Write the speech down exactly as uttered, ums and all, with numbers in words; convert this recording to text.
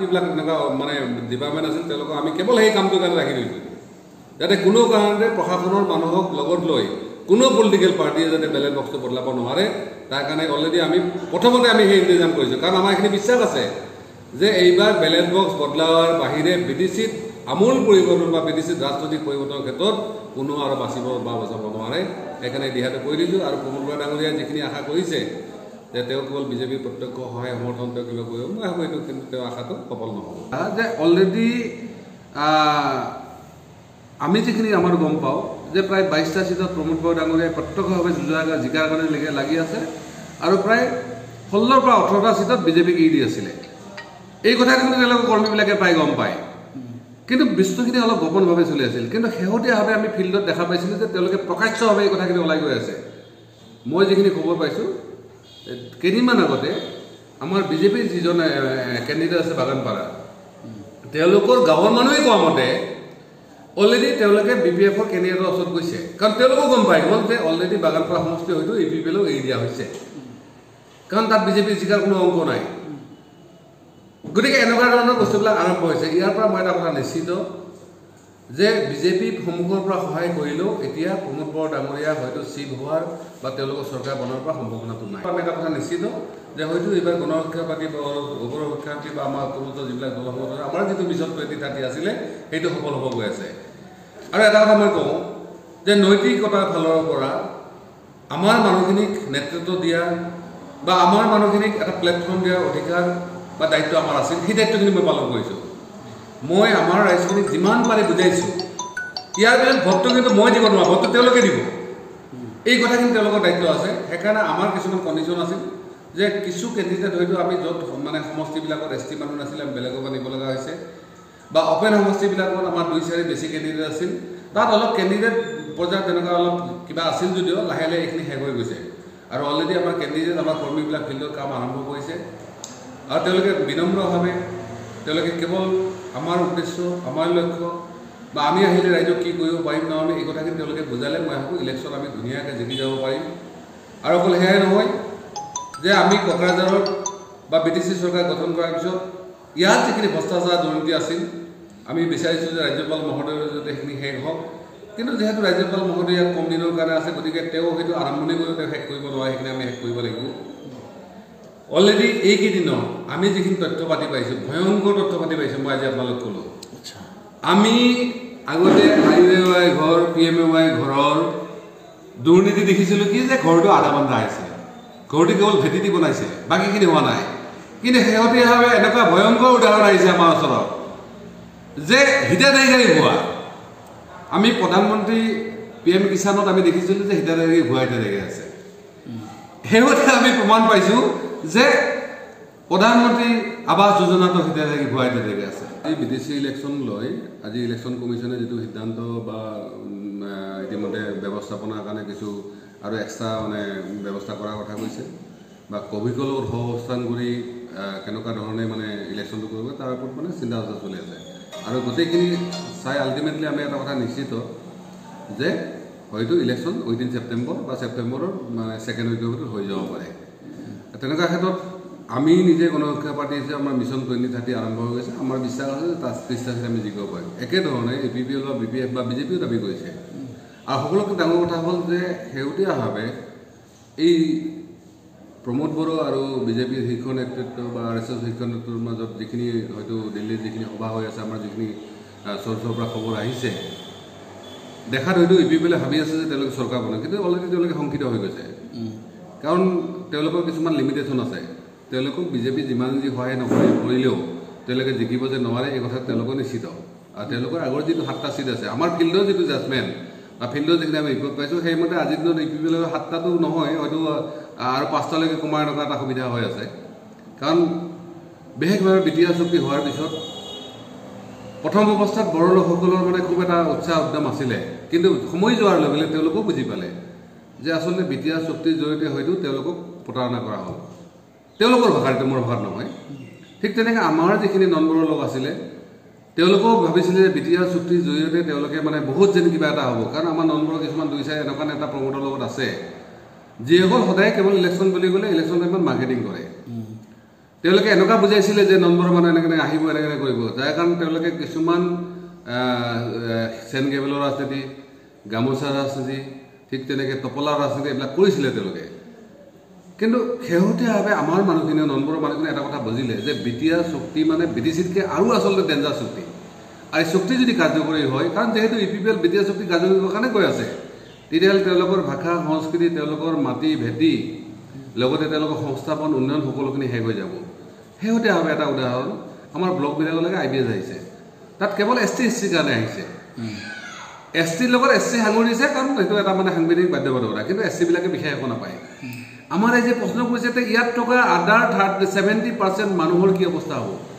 যিবিলাক এনেকুৱা মানে ডিপাৰ্টমেণ্ট আছিল তেওঁলোকক আমি কেৱল সেই কামটোৰ কাৰণে ৰাখি দিছোঁ যাতে কোনো কাৰণতে প্ৰশাসনৰ মানুহক লগত লৈ কোনো পলিটিকেল পাৰ্টিয়ে যাতে বেলেগ বস্তু বদলাব নোৱাৰে তাৰ কাৰণে অলৰেডি আমি প্ৰথমতে আমি সেই ইন্তজাম কৰিছোঁ কাৰণ আমাৰ এইখিনি বিশ্বাস আছে যে এইবাৰ বেলেগ বক্স বদলাৱাৰ বাহিৰে বি টি চিত আমূল পৰিৱৰ্তন বা বি টি চিত ৰাজনৈতিক পৰিৱৰ্তনৰ ক্ষেত্ৰত কোনো আৰু বাচিব বা বচাব নোৱাৰে সেইকাৰণে দিহাটো কৈ দিছোঁ আৰু প্ৰমোদ বৰা ডাঙৰীয়াই যিখিনি আশা কৰিছে যে তেওঁ কেৱল বিজেপিৰ প্ৰত্যক্ষ সহায় সমৰ্থন তেওঁ কিবা কৰিব মই ভাবোঁ এইটো কিন্তু তেওঁ আশাটো সফল নহ'ব যে অলৰেডি আমি যিখিনি আমাৰ গম পাওঁ যে প্ৰায় বাইছটা চিটত প্ৰমোদ বৰা ডাঙৰীয়াই প্ৰত্যক্ষভাৱে যুঁজাৰ জিকাৰ কাৰণে লাগি আছে আৰু প্ৰায় ষোল্লৰ পৰা ওঠৰটা চিটত বিজেপিক এৰি দি আছিলে এই কথা কিন্তু তেওঁলোকৰ কৰ্মীবিলাকে প্ৰায় গম পায় কিন্তু বস্তুখিনি অলপ গোপনভাৱে চলি আছিল কিন্তু শেহতীয়াভাৱে আমি ফিল্ডত দেখা পাইছিলোঁ যে তেওঁলোকে প্ৰকাশ্যভাৱে এই কথাখিনি ওলাই গৈ আছে মই যিখিনি খবৰ পাইছোঁ কেইদিনমান আগতে আমাৰ বিজেপিৰ যিজন কেণ্ডিডেট আছে বাগানপাৰা তেওঁলোকৰ গাঁৱৰ মানুহে কোৱা মতে অলৰেডি তেওঁলোকে বি পি এফৰ কেণ্ডিডেটৰ ওচৰত গৈছে কাৰণ তেওঁলোকেও গম পাই গ'ল যে অলৰেডি বাগানপাৰা সমষ্টি হয়তো এ পি পি এলক এৰি দিয়া হৈছে কাৰণ তাত বিজেপিৰ জিকাৰ কোনো অংক নাই গতিকে এনেকুৱা ধৰণৰ বস্তুবিলাক আৰম্ভ হৈছে ইয়াৰ পৰা মই এটা কথা নিশ্চিত যে বিজেপি সন্মুখৰ পৰা সহায় কৰিলেও এতিয়া প্ৰমোদ বৰা ডাঙৰীয়া হয়তো চিফ হোৱাৰ বা তেওঁলোকৰ চৰকাৰ বনোৱাৰ পৰা সম্ভাৱনাটো নাই আমি এটা কথা নিশ্চিত যে হয়তো এইবাৰ গণৰক্ষা পাৰ্টি বা অপৰক্ষা পাৰ্টি বা আমাৰ অসমত যিবিলাক দল সংগঠন আমাৰ যিটো মিছন টুৱেণ্টি থাৰ্টি আছিলে সেইটো সফল হ'ব গৈ আছে আৰু এটা কথা মই কওঁ যে নৈতিকতাৰ ফালৰ পৰা আমাৰ মানুহখিনিক নেতৃত্ব দিয়া বা আমাৰ মানুহখিনিক এটা প্লেটফৰ্ম দিয়াৰ অধিকাৰ বা দায়িত্ব আমাৰ আছিল সেই দায়িত্বখিনি মই পালন কৰিছোঁ মই আমাৰ ৰাইজখিনিক যিমান পাৰে বুজাইছোঁ ইয়াৰ পিছত ভোটটো কিন্তু মই দিব নোৱাৰোঁ ভোটটো তেওঁলোকে দিব এই কথাখিনি তেওঁলোকৰ দায়িত্ব আছে সেইকাৰণে আমাৰ কিছুমান কণ্ডিশ্যন আছিল যে কিছু কেণ্ডিডেট হয়তো আমি য'ত মানে সমষ্টিবিলাকত এছ টি মানুহ নাছিলে আমি বেলেগৰ পৰা নিব লগা হৈছে বা অপেন সমষ্টিবিলাকত আমাৰ দুই চাৰি বেছি কেণ্ডিডেট আছিল তাত অলপ কেণ্ডিডেট পৰ্যায়ত তেনেকুৱা অলপ কিবা আছিল যদিও লাহে লাহে এইখিনি শেষ হৈ গৈছে আৰু অলৰেডি আমাৰ কেণ্ডিডেট আমাৰ কৰ্মীবিলাক ফিল্ডত কাম আৰম্ভ কৰিছে আৰু তেওঁলোকে বিনম্ৰভাৱে তেওঁলোকে কেৱল আমাৰ উদ্দেশ্য আমাৰ লক্ষ্য বা আমি আহিলে ৰাইজক কি কৰিব পাৰিম ন আমি এই কথাখিনি তেওঁলোকে বুজালে মই ভাবোঁ ইলেকশ্যন আমি ধুনীয়াকৈ জিকি যাব পাৰিম আৰু অকল সেয়াই নহয় যে আমি কোকৰাঝাৰত বা বি টি চি চৰকাৰ গঠন কৰাৰ পিছত ইয়াত যিখিনি ভ্ৰষ্টাচাৰ দুৰ্নীতি আছিল আমি বিচাৰিছোঁ যে ৰাজ্যপাল মহোদয়ৰ যাতে সেইখিনি শেষ হওক কিন্তু যিহেতু ৰাজ্যপাল মহোদয় ইয়াত কম দিনৰ কাৰণে আছে গতিকে তেওঁ হয়তো আৰম্ভণি কৰি তেওঁ শেষ কৰিব নোৱাৰে সেইখিনি আমি শেষ কৰিব লাগিব অলৰেডি এইকেইদিনত আমি যিখিনি তথ্য পাতি পাইছোঁ ভয়ংকৰ তথ্য পাতি পাইছোঁ মই আজি আপোনালোক ক'লোঁ আমি আগতে আই ইউ এ ৱাই ঘৰ পি এম এ ৱাই ঘৰৰ দুৰ্নীতি দেখিছিলোঁ কি যে ঘৰটো আধা বন্ধা আছে ঘৰটো কেৱল ভেটি দি বনাইছে বাকীখিনি হোৱা নাই কিন্তু শেহতীয়াভাৱে এনেকুৱা ভয়ংকৰ উদাহৰণ আহিছে আমাৰ ওচৰত যে হিতাধিকাৰী হোৱা আমি প্ৰধানমন্ত্ৰী পি এম কিষাণত আমি দেখিছিলোঁ যে হিতাধিকাৰী ভুৱা হিতাধিকাৰী আছে শেহতীয়া আমি প্ৰমাণ পাইছোঁ যে প্ৰধানমন্ত্ৰী আৱাস যোজনাতো হিতাধিকাৰী ভুৱা হিতাধিকাৰী আছে এই বি টি চি ইলেকশ্যন লৈ আজি ইলেকশ্যন কমিশ্যনে যিটো সিদ্ধান্ত বা ইতিমধ্যে ব্যৱস্থাপনাৰ কাৰণে কিছু আৰু এক্সট্ৰা মানে ব্যৱস্থা কৰাৰ কথা কৈছে বা কভিডৰ লগত সহ অৱস্থান কৰি কেনেকুৱা ধৰণে মানে ইলেকশ্যনটো কৰিব তাৰ ওপৰত মানে চিন্তা চৰ্চা চলি আছে আৰু গোটেইখিনি চাই আল্টিমেটলি আমি এটা কথা নিশ্চিত যে হয়তো ইলেকশ্যন উইদিন ছেপ্টেম্বৰ বা ছেপ্টেম্বৰৰ মানে ছেকেণ্ড উইকৰ হৈ যাব পাৰে তেনেকুৱা ক্ষেত্ৰত আমি নিজে গণৰক্ষা পাৰ্টি হিচাপে আমাৰ মিছন টুৱেণ্টি থাৰ্টি আৰম্ভ হৈ গৈছে আমাৰ বিশ্বাস আছে যে তাত ত্ৰিছটা চিট আমি জিকিব পাৰিম একেধৰণে এ পি পি এল বা বি পি এফ বা বিজেপিও দাবী কৰিছে আৰু সকলোতকৈ ডাঙৰ কথা হ'ল যে শেহতীয়াভাৱে এই প্ৰমোদ বড়ো আৰু বিজেপিৰ শীৰ্ষ নেতৃত্ব বা আৰ এছ এছৰ শীৰ্ষ নেতৃত্বৰ মাজত যিখিনি হয়তো দিল্লীত যিখিনি সভা হৈ আছে আমাৰ যিখিনি চৰ্চৰ পৰা খবৰ আহিছে দেখাত হয়তো ইউ পি পি এলে ভাবি আছে যে তেওঁলোকে চৰকাৰ বনায় কিন্তু অলৰেডি তেওঁলোকে শংকিত হৈ গৈছে কাৰণ তেওঁলোকৰ কিছুমান লিমিটেশ্যন আছে তেওঁলোকক বিজেপি যিমান যি সহায় নকৰি কৰিলেও তেওঁলোকে জিকিব যে নোৱাৰে এই কথা তেওঁলোকৰ নিশ্চিত আৰু তেওঁলোকৰ আগৰ যিটো সাতটা চিট আছে আমাৰ ফিল্ডৰ যিটো জাজমেণ্ট বা ফিল্ডৰ যিখিনি আমি ৰিপৰ্ট পাইছোঁ সেইমতে আজিৰ দিনত ইউ পি পি এলৰ সাতটাটো নহয় হয়তো আৰু পাঁচটালৈকে কমাই থকা এটা সুবিধা হৈ আছে কাৰণ বিশেষভাৱে বি টি আৰ চুক্তি হোৱাৰ পিছত প্ৰথম অৱস্থাত বড়ো লোকসকলৰ মানে খুব এটা উৎসাহ উদ্যম আছিলে কিন্তু সময় যোৱাৰ লগে লগে তেওঁলোকেও বুজি পালে যে আচলতে বি টি আৰ চুক্তিৰ জৰিয়তে হয়তো তেওঁলোকক প্ৰতাৰণা কৰা হ'ল তেওঁলোকৰ ভাষাত মোৰ ভাষাত নহয় ঠিক তেনেকৈ আমাৰ যিখিনি নন বড়ো লোক আছিলে তেওঁলোকেও ভাবিছিলে যে বি টি আৰ চুক্তিৰ জৰিয়তে তেওঁলোকে মানে বহুত যেন কিবা এটা হ'ব কাৰণ আমাৰ নন বড়ো কিছুমান দুই চাৰি এনেকুৱা এটা প্ৰমোটৰ লগত আছে যিসকল সদায় কেৱল ইলেকশ্যন বুলি ক'লে ইলেকশ্যন টাইমত মাৰ্কেটিং কৰে তেওঁলোকে এনেকুৱা বুজাইছিলে যে নম্বৰ মানুহ এনেকৈ আহিব এনেকৈ কৰিব যাৰ কাৰণে তেওঁলোকে কিছুমান চেন কেবলৰ ৰাজনীতি গামোচাৰ ৰাজনীতি ঠিক তেনেকৈ টপলাৰ ৰাজনীতি এইবিলাক কৰিছিলে তেওঁলোকে কিন্তু শেহতীয়াভাৱে আমাৰ মানুহখিনিয়ে নম্বৰ মানুহখিনিয়ে এটা কথা বুজিলে যে বি টি আৰ চুক্তি মানে বি টি চিতকৈ আৰু আচলতে ডেঞ্জাৰ চুক্তি আৰু এই চুক্তি যদি কাৰ্যকৰী হয় কাৰণ যিহেতু U P P L B T R চুক্তি কাৰ্যকৰী কৰিবৰ কাৰণে কৈ আছে তেতিয়াহ'লে তেওঁলোকৰ ভাষা সংস্কৃতি তেওঁলোকৰ মাটি ভেটি লগতে তেওঁলোকৰ সংস্থাপন উন্নয়ন সকলোখিনি শেষ হৈ যাব শেহতীয়াভাৱে এটা উদাহৰণ আমাৰ ব্লকবিলাকলৈকে আই বি এছ আহিছে তাত কেৱল এছ টি এছ চিৰ কাৰণে আহিছে এছ টিৰ লগত এছ চি সাঙুৰিছে কাৰণ সেইটো এটা মানে সাংবিধানিক বাধ্যবাধকতা কিন্তু এছ চিবিলাকে বিশেষ একো নাপায় আমাৰ এই যে প্ৰশ্ন কৰিছে ইয়াত থকা আদাৰ থাৰ্টি ছেভেণ্টি পাৰ্চেণ্ট মানুহৰ কি অৱস্থা হ'ব